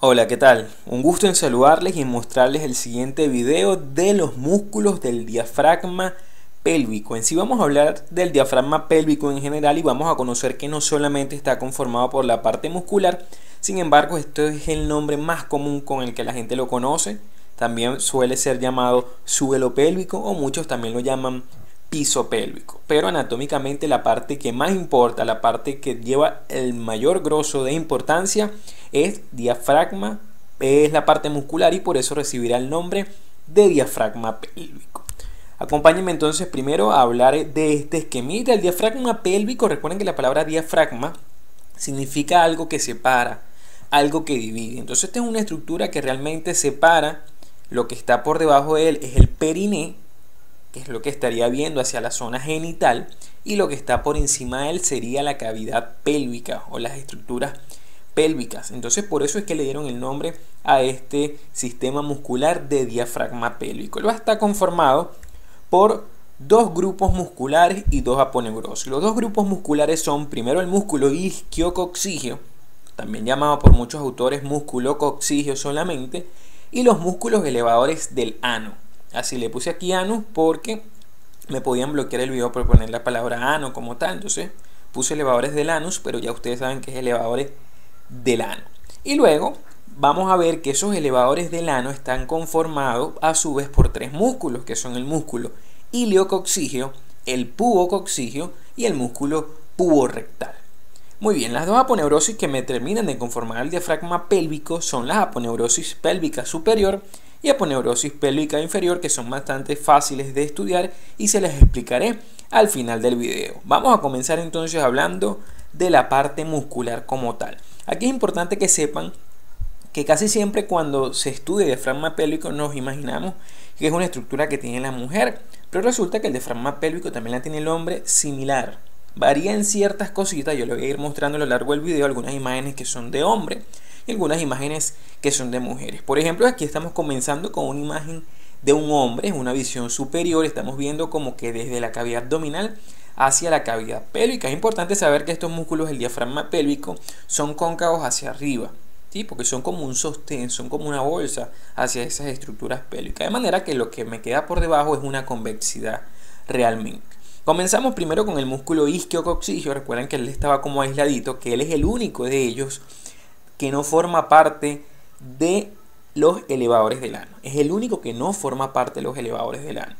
Hola, ¿qué tal? Un gusto en saludarles y en mostrarles el siguiente video de los músculos del diafragma pélvico. En sí vamos a hablar del diafragma pélvico en general y vamos a conocer que no solamente está conformado por la parte muscular, sin embargo, esto es el nombre más común con el que la gente lo conoce. También suele ser llamado suelo pélvico o muchos también lo llaman piso pélvico. Pero anatómicamente la parte que más importa, la parte que lleva el mayor grosso de importancia es diafragma, es la parte muscular y por eso recibirá el nombre de diafragma pélvico. Acompáñenme entonces primero a hablar de este esquemita. El diafragma pélvico, recuerden que la palabra diafragma significa algo que separa, algo que divide. Entonces esta es una estructura que realmente separa lo que está por debajo de él, es el periné, que es lo que estaría viendo hacia la zona genital, y lo que está por encima de él sería la cavidad pélvica o las estructuras pélvicas. Entonces por eso es que le dieron el nombre a este sistema muscular de diafragma pélvico. Él va a estar conformado por dos grupos musculares y dos aponeuroses. Los dos grupos musculares son primero el músculo isquiococcígeo, también llamado por muchos autores músculo coccígeo solamente, y los músculos elevadores del ano. Así le puse aquí ano porque me podían bloquear el video por poner la palabra ano como tal. Entonces puse elevadores del anus, pero ya ustedes saben que es elevadores del ano. Y luego vamos a ver que esos elevadores del ano están conformados a su vez por tres músculos, que son el músculo iliococcígeo, el pubococcígeo y el músculo puborectal. Muy bien, las dos aponeurosis que me terminan de conformar el diafragma pélvico son las aponeurosis pélvica superior y aponeurosis pélvica inferior, que son bastante fáciles de estudiar y se las explicaré al final del video. Vamos a comenzar entonces hablando de la parte muscular como tal. Aquí es importante que sepan que casi siempre cuando se estudia diafragma pélvico nos imaginamos que es una estructura que tiene la mujer, pero resulta que el diafragma pélvico también la tiene el hombre similar. Varía en ciertas cositas, yo le voy a ir mostrando a lo largo del video algunas imágenes que son de hombre y algunas imágenes que son de mujeres. Por ejemplo, aquí estamos comenzando con una imagen de un hombre, es una visión superior, estamos viendo como que desde la cavidad abdominal hacia la cavidad pélvica. Es importante saber que estos músculos del diafragma pélvico son cóncavos hacia arriba, ¿sí? Porque son como un sostén, son como una bolsa hacia esas estructuras pélvicas, de manera que lo que me queda por debajo es una convexidad realmente. Comenzamos primero con el músculo isquiococcígeo. Recuerden que él estaba como aisladito, que él es el único de ellos que no forma parte de los elevadores del ano. Es el único que no forma parte de los elevadores del ano.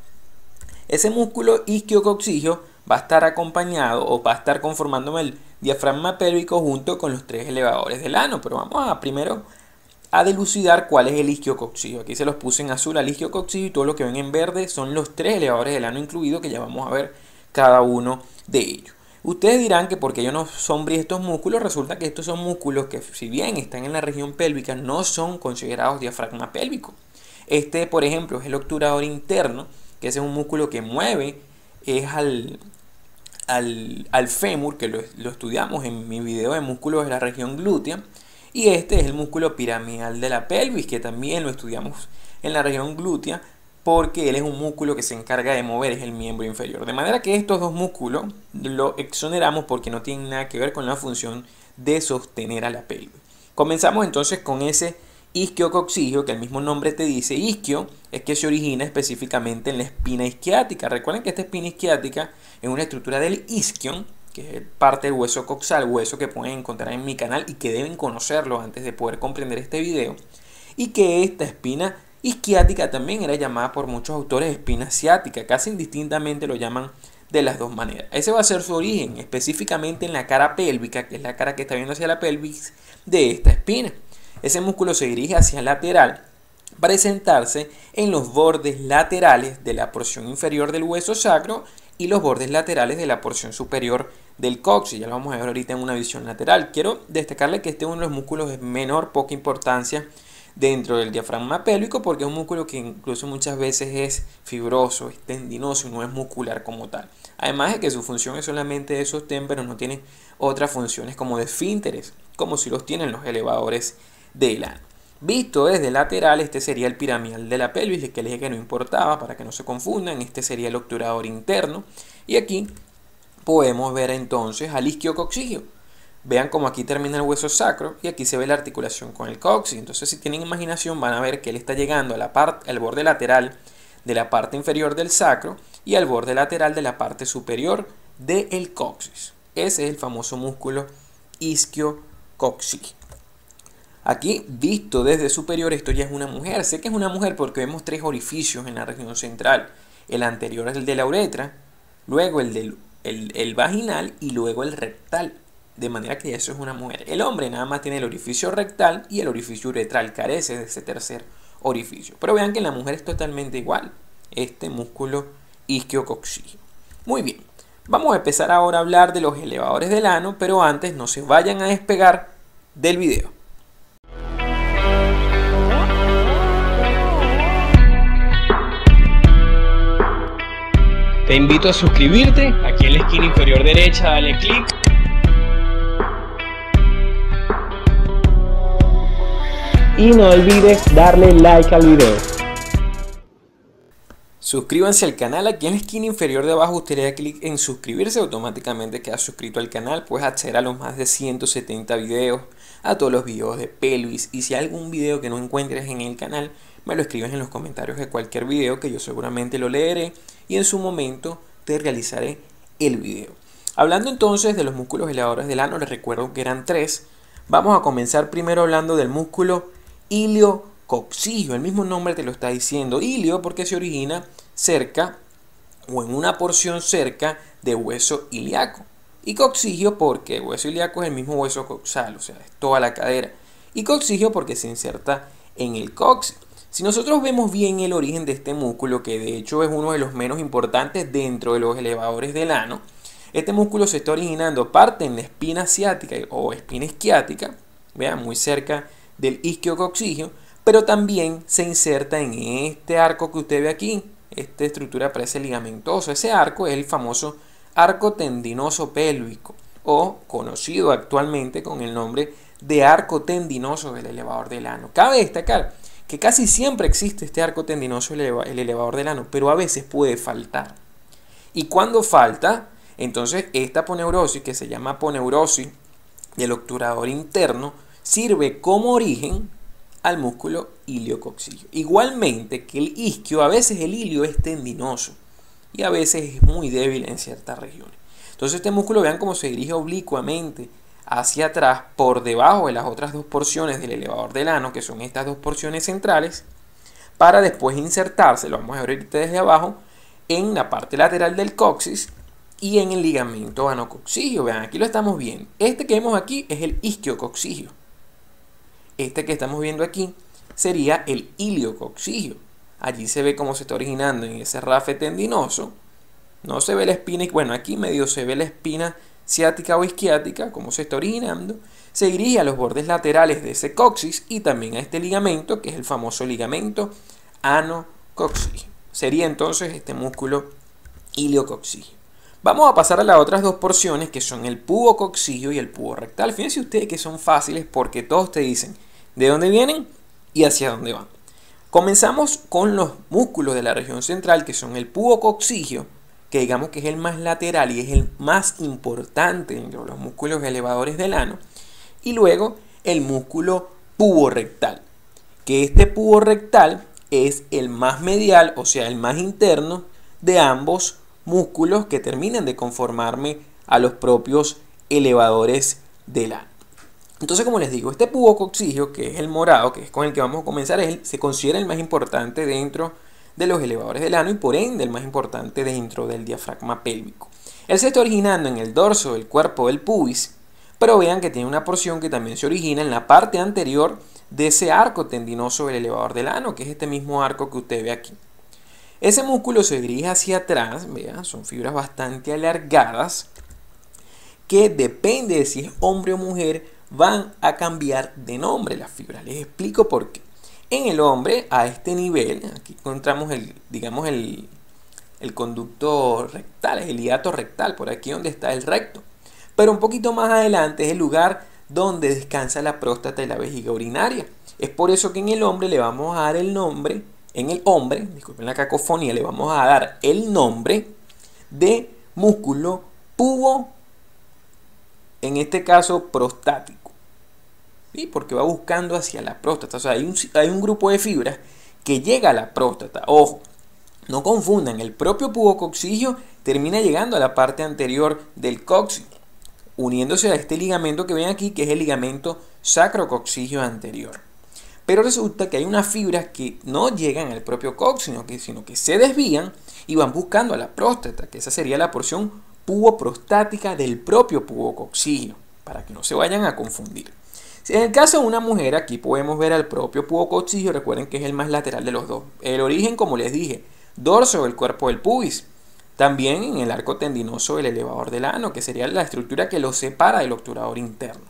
Ese músculo isquiococcígeo va a estar acompañado o va a estar conformándome el diafragma pélvico junto con los tres elevadores del ano. Pero vamos a primero a dilucidar cuál es el isquiococcígeo. Aquí se los puse en azul al isquiococcígeo y todo lo que ven en verde son los tres elevadores del ano incluidos, que ya vamos a ver cada uno de ellos. Ustedes dirán que porque yo no sombrí estos músculos, resulta que estos son músculos que, si bien están en la región pélvica, no son considerados diafragma pélvico. Este, por ejemplo, es el obturador interno, que ese es un músculo que mueve es al fémur, que lo estudiamos en mi video de músculos de la región glútea. Y este es el músculo piramidal de la pelvis, que también lo estudiamos en la región glútea, porque él es un músculo que se encarga de mover, es el miembro inferior. De manera que estos dos músculos lo exoneramos porque no tienen nada que ver con la función de sostener a la pelvis. Comenzamos entonces con ese isquiococcígeo, que el mismo nombre te dice. Isquio es que se origina específicamente en la espina isquiática. Recuerden que esta espina isquiática es una estructura del isquion, que es parte del hueso coxal, hueso que pueden encontrar en mi canal y que deben conocerlo antes de poder comprender este video. Y que esta espina isquiática también era llamada por muchos autores espina ciática, casi indistintamente lo llaman de las dos maneras. Ese va a ser su origen, específicamente en la cara pélvica, que es la cara que está viendo hacia la pelvis de esta espina. Ese músculo se dirige hacia el lateral para sentarse en los bordes laterales de la porción inferior del hueso sacro y los bordes laterales de la porción superior del coxis. Ya lo vamos a ver ahorita en una visión lateral. Quiero destacarle que este es uno de los músculos de menor, poca importancia dentro del diafragma pélvico, porque es un músculo que incluso muchas veces es fibroso, es tendinoso y no es muscular como tal. Además de que su función es solamente de sostén, pero no tiene otras funciones como de esfínteres, como si los tienen los elevadores del ano. Visto desde lateral, este sería el piramidal de la pelvis, que les dije que no importaba para que no se confundan. Este sería el obturador interno. Y aquí podemos ver entonces al isquiococcígeo. Vean como aquí termina el hueso sacro y aquí se ve la articulación con el coxis. Entonces, si tienen imaginación, van a ver que él está llegando a al borde lateral de la parte inferior del sacro y al borde lateral de la parte superior del coxis. Ese es el famoso músculo isquiocoxígeo. Aquí, visto desde superior, esto ya es una mujer. Sé que es una mujer porque vemos tres orificios en la región central. El anterior es el de la uretra, luego el vaginal y luego el rectal. De manera que eso es una mujer. El hombre nada más tiene el orificio rectal y el orificio uretral. Carece de ese tercer orificio. Pero vean que en la mujer es totalmente igual. Este músculo isquiocoxígeo. Muy bien. Vamos a empezar ahora a hablar de los elevadores del ano. Pero antes no se vayan a despegar del video. Te invito a suscribirte. Aquí en la esquina inferior derecha dale clic. Y no olvides darle like al video. Suscríbanse al canal. Aquí en la esquina inferior de abajo usted le da clic en suscribirse. Automáticamente queda suscrito al canal. Puedes acceder a los más de 170 videos. A todos los videos de pelvis. Y si hay algún video que no encuentres en el canal, me lo escribes en los comentarios de cualquier video que yo seguramente lo leeré. Y en su momento te realizaré el video. Hablando entonces de los músculos elevadores del ano, les recuerdo que eran tres. Vamos a comenzar primero hablando del músculo iliocoxígeo. El mismo nombre te lo está diciendo. Ilio porque se origina cerca o en una porción cerca de hueso ilíaco. Y coxígeo porque hueso ilíaco es el mismo hueso coxal, o sea, es toda la cadera. Y coxígeo porque se inserta en el coxis. Si nosotros vemos bien el origen de este músculo, que de hecho es uno de los menos importantes dentro de los elevadores del ano, este músculo se está originando parte en la espina ciática o espina isquiática, vean, muy cerca del isquiocoxígeo, pero también se inserta en este arco que usted ve aquí. Esta estructura parece ligamentosa. Ese arco es el famoso arco tendinoso pélvico, o conocido actualmente con el nombre de arco tendinoso del elevador del ano. Cabe destacar que casi siempre existe este arco tendinoso, el elevador del ano, pero a veces puede faltar. Y cuando falta, entonces esta aponeurosis, que se llama aponeurosis del obturador interno, sirve como origen al músculo iliocoxígeo. Igualmente que el isquio, a veces el ilio es tendinoso y a veces es muy débil en ciertas regiones. Entonces este músculo, vean cómo se dirige oblicuamente hacia atrás por debajo de las otras dos porciones del elevador del ano, que son estas dos porciones centrales, para después insertarse, lo vamos a ver ahorita desde abajo, en la parte lateral del coxis y en el ligamento anocoxígeo. Vean, aquí lo estamos viendo. Este que vemos aquí es el isquiocoxígeo. Este que estamos viendo aquí sería el iliocoxígeo. Allí se ve cómo se está originando en ese rafe tendinoso. No se ve la espina, y bueno, aquí medio se ve la espina ciática o isquiática, cómo se está originando. Se dirige a los bordes laterales de ese coxis y también a este ligamento, que es el famoso ligamento anocoxígeo. Sería entonces este músculo iliocoxígeo. Vamos a pasar a las otras dos porciones, que son el pubocoxígeo y el pubo rectal. Fíjense ustedes que son fáciles porque todos te dicen de dónde vienen y hacia dónde van. Comenzamos con los músculos de la región central, que son el pubocoxígeo, que digamos que es el más lateral y es el más importante entre los músculos elevadores del ano. Y luego el músculo puborectal, que este puborectal es el más medial, o sea, el más interno de ambos músculos que terminan de conformarme a los propios elevadores del ano. Entonces, como les digo, este pubocoxígeo, que es el morado, que es con el que vamos a comenzar, se considera el más importante dentro de los elevadores del ano y por ende el más importante dentro del diafragma pélvico. Él se está originando en el dorso del cuerpo del pubis, pero vean que tiene una porción que también se origina en la parte anterior de ese arco tendinoso del elevador del ano, que es este mismo arco que usted ve aquí. Ese músculo se dirige hacia atrás, vean, son fibras bastante alargadas que depende de si es hombre o mujer, van a cambiar de nombre las fibras. Les explico por qué. En el hombre, a este nivel, aquí encontramos el conducto rectal, el hiato rectal, por aquí donde está el recto. Pero un poquito más adelante es el lugar donde descansa la próstata y la vejiga urinaria. Es por eso que en el hombre le vamos a dar el nombre, disculpen la cacofonía, le vamos a dar el nombre de músculo en este caso prostático, ¿sí? Porque va buscando hacia la próstata. O sea, hay un grupo de fibras que llega a la próstata. Ojo, no confundan, el propio pubococcigio termina llegando a la parte anterior del coxis, uniéndose a este ligamento que ven aquí, que es el ligamento sacrococcigio anterior. Pero resulta que hay unas fibras que no llegan al propio coxis, sino que se desvían y van buscando a la próstata, que esa sería la porción puboprostática del propio pubococcigio, para que no se vayan a confundir. En el caso de una mujer, aquí podemos ver al propio pubococcigio, recuerden que es el más lateral de los dos. El origen, como les dije, dorso del cuerpo del pubis. También en el arco tendinoso del elevador del ano, que sería la estructura que lo separa del obturador interno.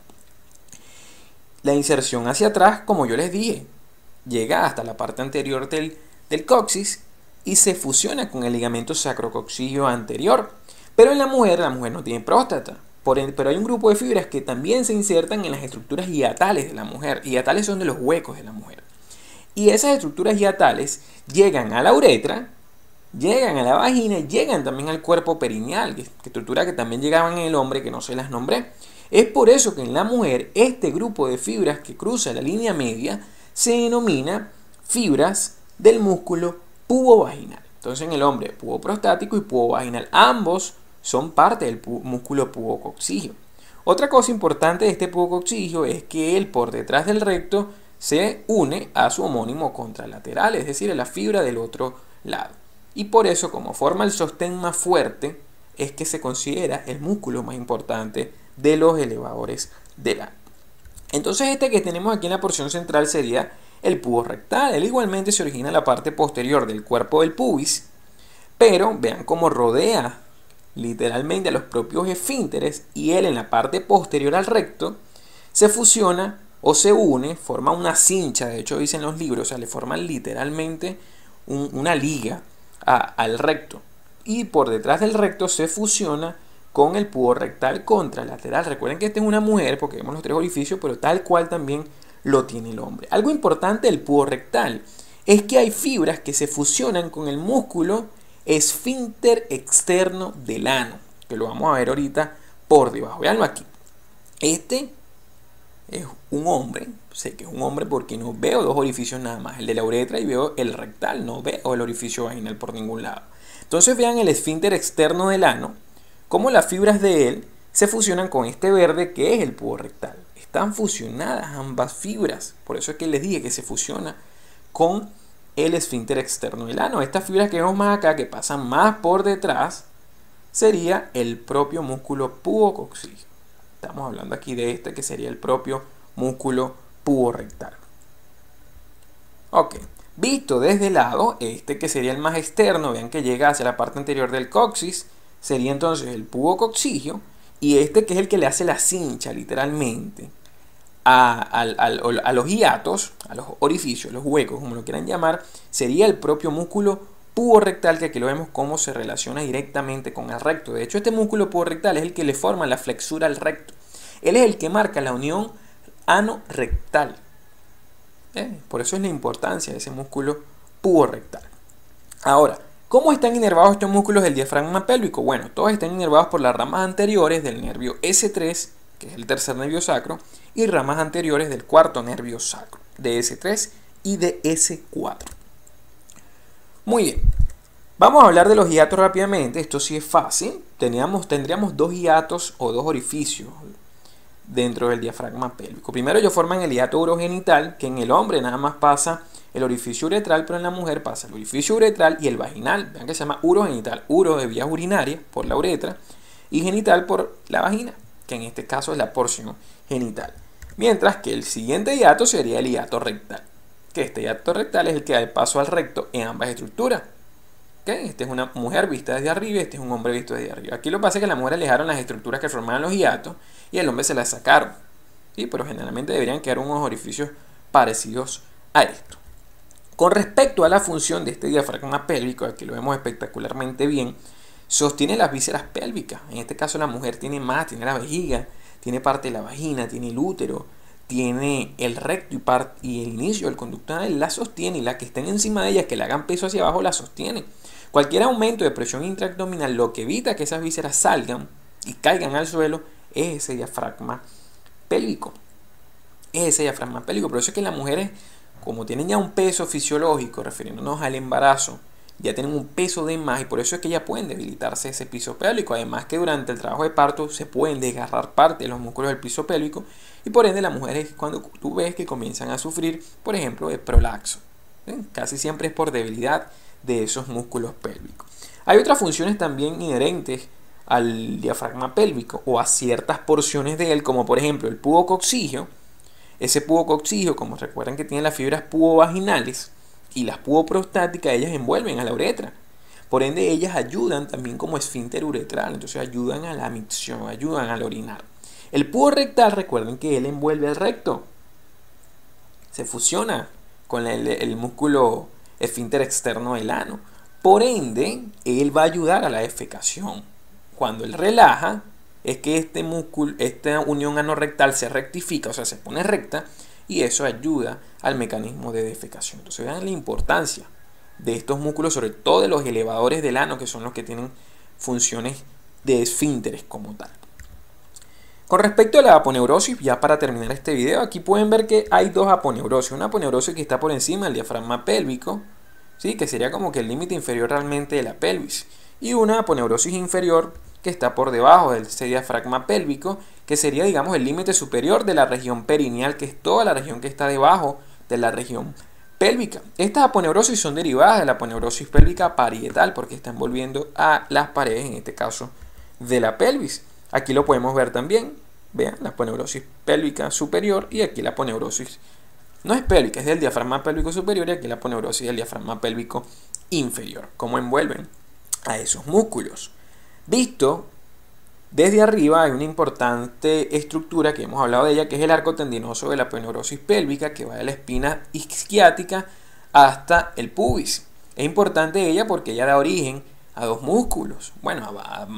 La inserción hacia atrás, como yo les dije, llega hasta la parte anterior del coxis y se fusiona con el ligamento sacrococcigio anterior. Pero en la mujer no tiene próstata. Pero hay un grupo de fibras que también se insertan en las estructuras hiatales de la mujer. Hiatales son de los huecos de la mujer. Y esas estructuras hiatales llegan a la uretra, llegan a la vagina y llegan también al cuerpo perineal, que estructura que también llegaban en el hombre, que no se las nombré. Es por eso que en la mujer este grupo de fibras que cruza la línea media se denomina fibras del músculo pubovaginal. Entonces en el hombre puboprostático y pubovaginal, ambos son parte del músculo pubococcigio. Otra cosa importante de este pubococcigio es que él por detrás del recto se une a su homónimo contralateral, es decir, a la fibra del otro lado. Y por eso, como forma el sostén más fuerte, es que se considera el músculo más importante de los elevadores del ano. Entonces este que tenemos aquí en la porción central sería el pubo rectal. Él igualmente se origina en la parte posterior del cuerpo del pubis, pero vean cómo rodea literalmente a los propios esfínteres y él en la parte posterior al recto se fusiona o se une, forma una cincha, de hecho dicen los libros, o sea, le forman literalmente una liga al recto. Y por detrás del recto se fusiona con el pubo rectal contralateral. Recuerden que esta es una mujer porque vemos los tres orificios, pero tal cual también lo tiene el hombre. Algo importante del pubo rectal es que hay fibras que se fusionan con el músculo esfínter externo del ano, que lo vamos a ver ahorita por debajo. Veanlo aquí. Este es un hombre, sé que es un hombre porque no veo dos orificios nada más, el de la uretra y veo el rectal, no veo el orificio vaginal por ningún lado. Entonces vean el esfínter externo del ano, cómo las fibras de él se fusionan con este verde que es el pubo rectal. Están fusionadas ambas fibras, por eso es que les dije que se fusiona con el esfínter externo del ano. Estas fibras que vemos más acá, que pasan más por detrás, sería el propio músculo pubococcigio. Estamos hablando aquí de este que sería el propio músculo puborectal. Ok, visto desde el lado, este que sería el más externo, vean que llega hacia la parte anterior del coxis, sería entonces el pubococcigio, y este que es el que le hace la cincha literalmente a los hiatos, a los orificios, los huecos, como lo quieran llamar, sería el propio músculo puborectal, que aquí lo vemos cómo se relaciona directamente con el recto. De hecho, este músculo puborectal es el que le forma la flexura al recto. Él es el que marca la unión ano-rectal. Por eso es la importancia de ese músculo puborectal. Ahora, ¿cómo están inervados estos músculos del diafragma pélvico? Bueno, todos están inervados por las ramas anteriores del nervio S3, que es el tercer nervio sacro, y ramas anteriores del cuarto nervio sacro, de S3 y de S4. Muy bien, vamos a hablar de los hiatos rápidamente. Esto sí es fácil. Tendríamos dos hiatos o dos orificios dentro del diafragma pélvico. Primero ellos forman el hiato urogenital, que en el hombre nada más pasa el orificio uretral, pero en la mujer pasa el orificio uretral y el vaginal. Vean que se llama urogenital, uro de vías urinarias por la uretra y genital por la vagina, que en este caso es la porción genital. Mientras que el siguiente hiato sería el hiato rectal, que este hiato rectal es el que da el paso al recto en ambas estructuras. ¿Okay? Esta es una mujer vista desde arriba, este es un hombre visto desde arriba. Aquí lo que pasa es que la mujer alejaron las estructuras que formaban los hiatos y el hombre se las sacaron. ¿Sí? Pero generalmente deberían quedar unos orificios parecidos a esto. Con respecto a la función de este diafragma pélvico, aquí lo vemos espectacularmente bien, sostiene las vísceras pélvicas. En este caso la mujer tiene más, tiene la vejiga, tiene parte de la vagina, tiene el útero, tiene el recto y el inicio del conducto anal, la sostiene, y la que estén encima de ellas, que le hagan peso hacia abajo, la sostiene. Cualquier aumento de presión intraabdominal lo que evita que esas vísceras salgan y caigan al suelo es ese diafragma pélvico. Es ese diafragma pélvico. Por eso es que las mujeres, como tienen ya un peso fisiológico, refiriéndonos al embarazo, ya tienen un peso de más y por eso es que ya pueden debilitarse ese piso pélvico. Además que durante el trabajo de parto se pueden desgarrar parte de los músculos del piso pélvico y por ende las mujeres, cuando tú ves que comienzan a sufrir, por ejemplo, de prolapso, casi siempre es por debilidad de esos músculos pélvicos. Hay otras funciones también inherentes al diafragma pélvico o a ciertas porciones de él, como por ejemplo el pubo coccígeo. Ese pubo coccígeo, como recuerdan que tiene las fibras pubovaginales y las puboprostáticas, ellas envuelven a la uretra. Por ende, ellas ayudan también como esfínter uretral, entonces ayudan a la micción, ayudan al orinar. El pubo rectal, recuerden que él envuelve el recto, se fusiona con el músculo esfínter externo del ano. Por ende, él va a ayudar a la defecación. Cuando él relaja, es que este músculo, esta unión anorrectal se rectifica, o sea, se pone recta, y eso ayuda al mecanismo de defecación. Entonces vean la importancia de estos músculos, sobre todo de los elevadores del ano, que son los que tienen funciones de esfínteres como tal. Con respecto a la aponeurosis, ya para terminar este video, aquí pueden ver que hay dos aponeurosis. Una aponeurosis que está por encima del diafragma pélvico, ¿sí? Que sería como que el límite inferior realmente de la pelvis. Y una aponeurosis inferior que está por debajo de ese diafragma pélvico, que sería, digamos, el límite superior de la región perineal, que es toda la región que está debajo de la región pélvica. Estas aponeurosis son derivadas de la aponeurosis pélvica parietal, porque está envolviendo a las paredes, en este caso, de la pelvis. Aquí lo podemos ver también, vean, la aponeurosis pélvica superior, y aquí la aponeurosis no es pélvica, es del diafragma pélvico superior, y aquí la aponeurosis del diafragma pélvico inferior. ¿Cómo envuelven a esos músculos? Visto desde arriba, hay una importante estructura que hemos hablado de ella, que es el arco tendinoso de la aponeurosis pélvica, que va de la espina isquiática hasta el pubis. Es importante ella porque ella da origen a dos músculos. Bueno,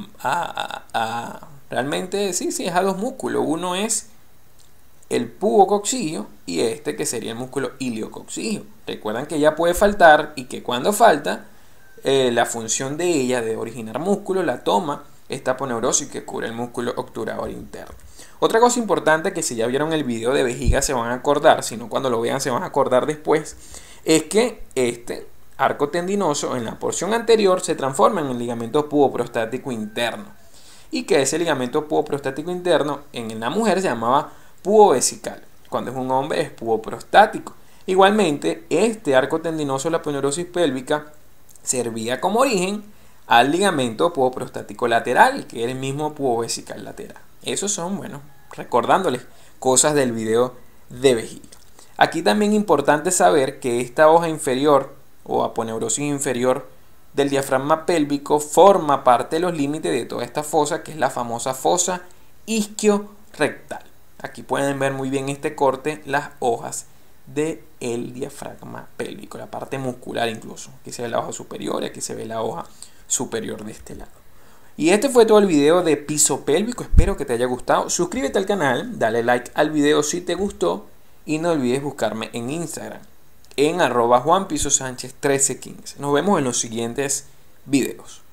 realmente sí, es a dos músculos. Uno es el pubococcígeo y este que sería el músculo iliococcígeo. Recuerdan que ella puede faltar y que cuando falta, la función de ella de originar músculo la toma esta aponeurosis que cubre el músculo obturador interno. Otra cosa importante que si ya vieron el video de vejiga se van a acordar, si no cuando lo vean se van a acordar después, es que este arco tendinoso en la porción anterior se transforma en el ligamento puboprostático interno y que ese ligamento puboprostático interno en la mujer se llamaba pubo vesical, cuando es un hombre es puboprostático. Igualmente, este arco tendinoso de la aponeurosis pélvica servía como origen al ligamento puboprostático lateral, que es el mismo pubo vesical lateral. Esos son, bueno, recordándoles cosas del video de vejiga. Aquí también es importante saber que esta hoja inferior o aponeurosis inferior del diafragma pélvico forma parte de los límites de toda esta fosa, que es la famosa fosa isquio-rectal. Aquí pueden ver muy bien este corte, las hojas del diafragma pélvico, la parte muscular incluso. Aquí se ve la hoja superior y aquí se ve la hoja superior de este lado. Y este fue todo el video de piso pélvico, espero que te haya gustado. Suscríbete al canal, dale like al video si te gustó y no olvides buscarme en Instagram en @JuanPisoSánchez1315. Nos vemos en los siguientes videos.